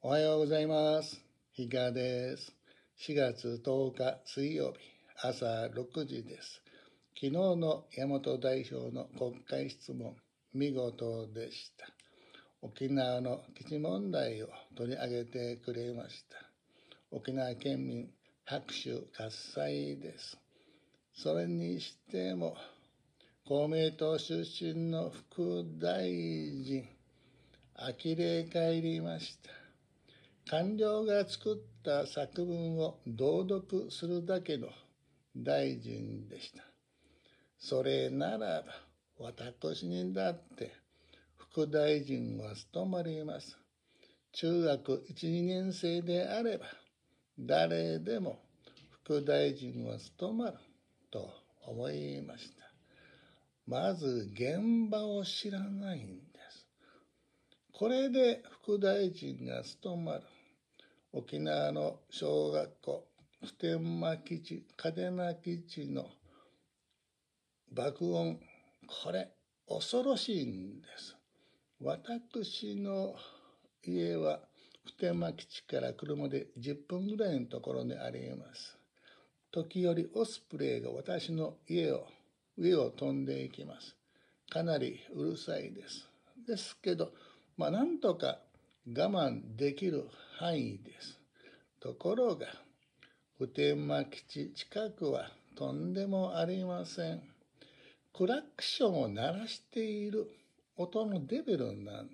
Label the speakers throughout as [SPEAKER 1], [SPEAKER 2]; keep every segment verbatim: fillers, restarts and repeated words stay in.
[SPEAKER 1] おはようございます。比嘉です。しがつとおか水曜日、朝ろくじです。昨日の大和代表の国会質問、見事でした。沖縄の基地問題を取り上げてくれました。沖縄県民、拍手喝采です。それにしても、公明党出身の副大臣、呆れ返りました。官僚が作った作文を朗読するだけの大臣でした。それならば、私にだって副大臣は務まります。中学いち、にねん生であれば、誰でも副大臣は務まると思いました。まず現場を知らないんです。これで副大臣が務まる。沖縄の小学校、普天間基地、嘉手納基地の爆音、これ恐ろしいんです。私の家は普天間基地から車でじゅっぷんぐらいのところにあります。時折オスプレイが私の家を上を飛んでいきます。かなりうるさいです。ですけど、まあなんとか我慢できる範囲です。ところが、普天間基地近くはとんでもありません。クラクションを鳴らしている音のレベルなんです。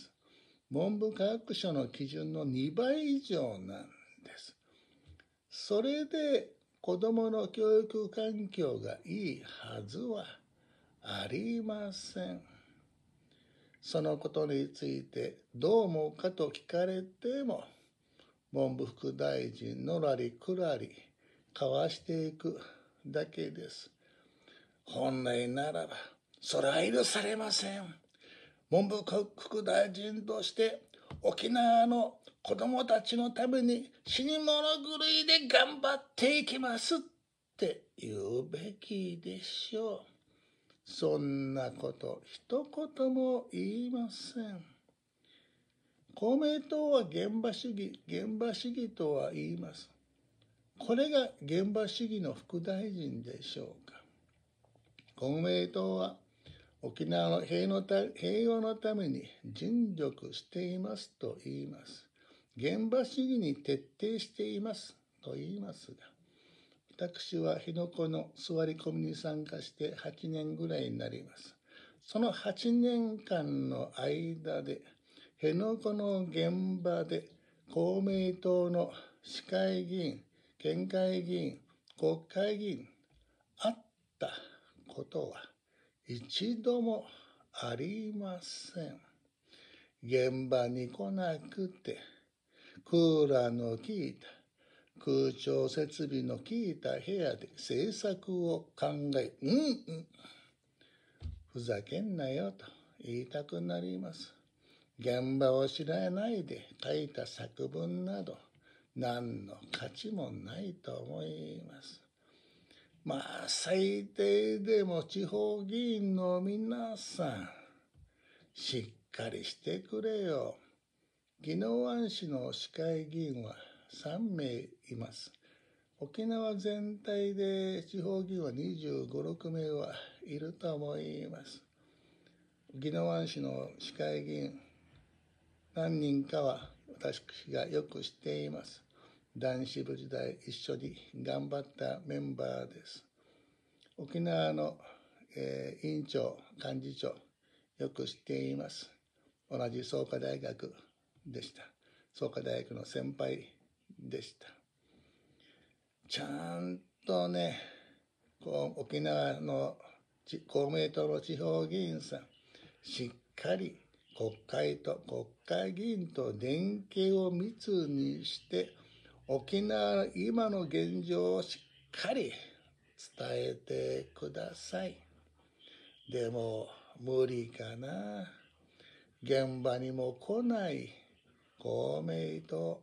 [SPEAKER 1] 文部科学省の基準のにばい以上なんです。それで子どもの教育環境がいいはずはありません。そのことについてどう思うかと聞かれても、文部副大臣のらりくらり交わしていくだけです。本来ならば、それは許されません。文部副大臣として沖縄の子どもたちのために死に物狂いで頑張っていきますって言うべきでしょう。そんなこと一言も言いません。公明党は現場主義、現場主義とは言います。これが現場主義の副大臣でしょうか。公明党は沖縄の平のた平和のために尽力していますと言います。現場主義に徹底していますと言いますが、私は辺野古の座り込みに参加してはちねんぐらいになります。そのはちねんかんの間で、辺野古の現場で公明党の市会議員、県会議員、国会議員、会ったことは一度もありません。現場に来なくて、クーラーの効いた、空調設備の効いた部屋で政策を考え、うんうん、ふざけんなよと言いたくなります。現場を知らないで書いた作文など何の価値もないと思います。まあ最低でも地方議員の皆さん、しっかりしてくれよ。宜野湾市の市会議員はさんめいいます。沖縄全体で地方議員はにじゅうご、ろくめいはいると思います。宜野湾市の市会議員何人かは私がよく知っています。男子部時代一緒に頑張ったメンバーです。沖縄の、えー、委員長、幹事長、よく知っています。同じ創価大学でした。創価大学の先輩でした。ちゃんとね、こう沖縄の公明党の地方議員さん、しっかり国会と国会議員と連携を密にして沖縄の今の現状をしっかり伝えてください。でも無理かな。現場にも来ない公明党、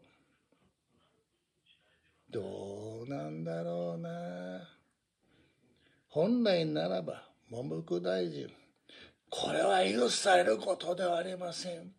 [SPEAKER 1] どうなんだろうな。本来ならば文部科学大臣、これは許されることではありません。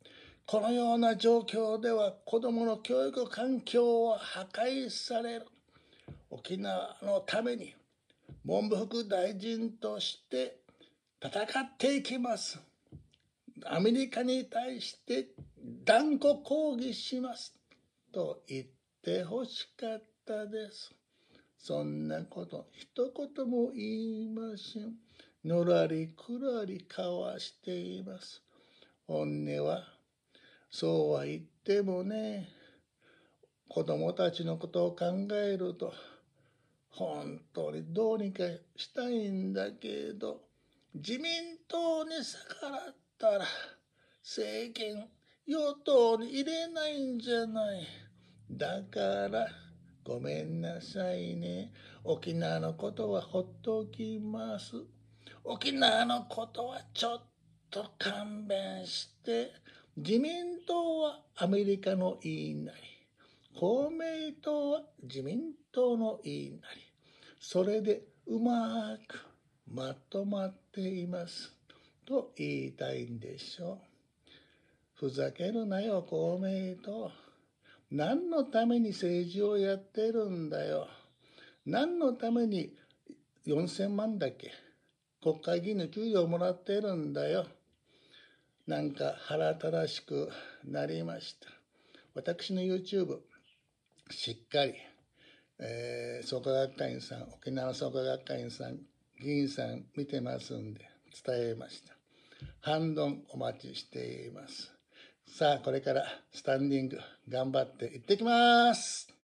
[SPEAKER 1] このような状況では子どもの教育環境は破壊される。沖縄のために文部副大臣として戦っていきます。アメリカに対して断固抗議しますと言ってほしかったです。そんなこと一言も言いません。のらりくらり交わしています。本音はそうは言ってもね、子供たちのことを考えると本当にどうにかしたいんだけど、自民党に逆らったら政権与党に入れないんじゃない。だからごめんなさいね。沖縄のことはほっときます。沖縄のことはちょっと勘弁して。自民党はアメリカの言いなり、公明党は自民党の言いなり、それでうまくまとまっていますと言いたいんでしょう。ふざけるなよ公明党。何のために政治をやってるんだよ。何のためによんせんまんだっけ国会議員の給与をもらってるんだよ。なんか腹立たしくなりました。私の YouTube しっかり、えー、創価学会員さん、沖縄の創価学会員さん、議員さん見てますんで伝えました。反論お待ちしています。さあこれからスタンディング頑張って行ってきます。